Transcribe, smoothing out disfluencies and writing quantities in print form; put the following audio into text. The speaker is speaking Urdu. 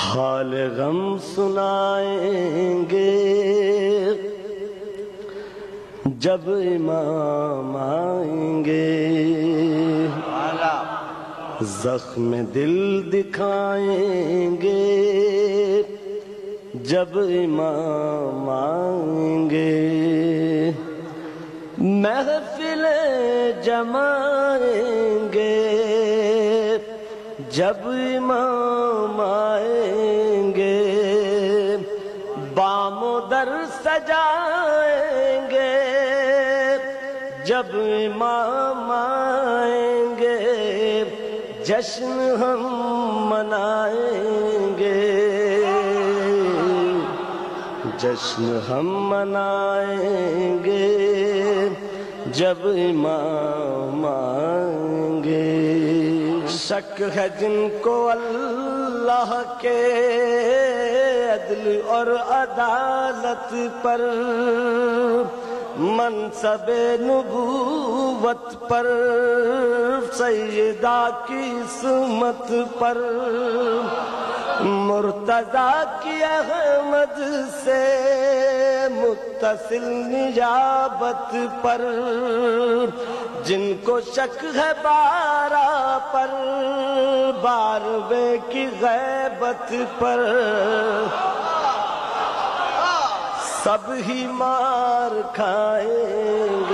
حال غم سنائیں گے جب امام آئیں گے، زخم دل دکھائیں گے جب امام آئیں گے، محفلیں جمائیں گے جب امام آئیں گے، بام و در سجائیں گے جب امام آئیں گے، جشن ہم منائیں گے، جشن ہم منائیں گے جب امام آئیں گے۔ شک ہے جن کو اللہ کے عدل اور عدالت پر، منصب نبوت پر، سیدہ کی عصمت پر، مرتضیٰ کی احمد سے متصل نجابت پر، جن کو شک ہے بارہ پر، بارہویں کی غیبت پر، سب ہی مار کھائیں گے